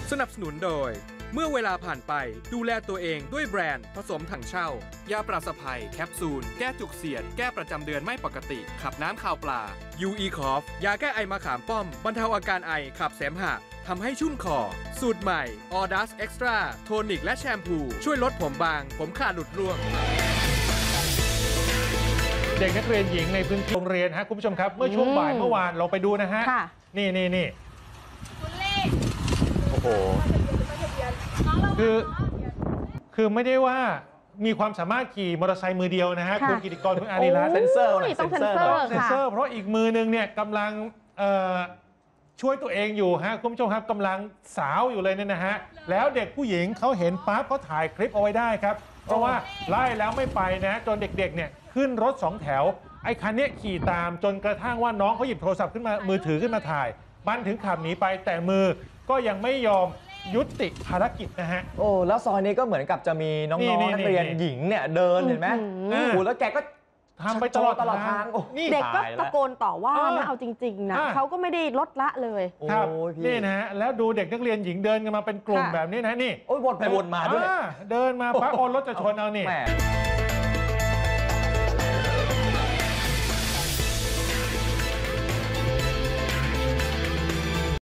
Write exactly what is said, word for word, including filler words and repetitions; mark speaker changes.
Speaker 1: สนับสนุนโดยเมื่อเวลาผ่านไปดูแลตัวเองด้วยแบรนด์ผสมถังเช่ายาปราศภัยแคปซูลแก้จุกเสียดแก้ประจำเดือนไม่ปกติขับน้ำข่าวปลา ยู อี คอฟ ยาแก้ไอมะขามป้อมบรรเทาอาการไอขับเสมหะทำให้ชุ่มคอสูตรใหม่ Ordas Extra โทนิกและแชมพูช่วยลดผมบางผมขาดหลุดร่วง
Speaker 2: เด็กนักเรียนหญิงในพื้นที่โรงเรียนฮะคุณผู้ชมครับเมื่อช่วงบ่ายเมื่อวานเราไปดูนะฮะนี่นี่นี่โอ้โหคือคือไม่ได้ว่ามีความสามารถขี่มอเตอร์ไซค์มือเดียวนะฮะคุณกิติกรคุณอารีรัตน์
Speaker 3: เซนเซอร์
Speaker 2: ต้องเซนเซอร์เซนเซอร์เพราะอีกมือนึงเนี่ยกำลังช่วยตัวเองอยู่ฮะคุณผู้ชมครับกำลังสาวอยู่เลยเนี่ยนะฮะแล้วเด็กผู้หญิงเขาเห็นปั๊บเขาถ่ายคลิปเอาไว้ได้ครับเพราะว่าไล่แล้วไม่ไปนะจนเด็กๆเนี่ยขึ้นรถสองแถวไอ้คันนี้ขี่ตามจนกระทั่งว่าน้องเขาหยิบโทรศัพท์ขึ้นมามือถือขึ้นมาถ่ายมันถึงขับหนีไปแต่มือก็ยังไม่ยอมยุติภารกิจนะฮะ
Speaker 3: โอ้แล้วซอยนี้ก็เหมือนกับจะมีน้องๆนักเรียนหญิงเนี่ยเดินเห็นไหมโอ้โหแล้วแกก็
Speaker 2: ทำไปตลอดตลอดทาง
Speaker 4: เด็กก็ตะโกนต่อว่านะเอาจริงๆนะเขาก็ไม่ได้ลดละเลย
Speaker 2: ครับนี่นะฮะแล้วดูเด็กนักเรียนหญิงเดินกันมาเป็นกลุ่มแบบนี้นะนี่
Speaker 3: โอ้ยวนไปวนมาด้วย
Speaker 2: เดินมาปั๊บโอนรถจะชนเอานี่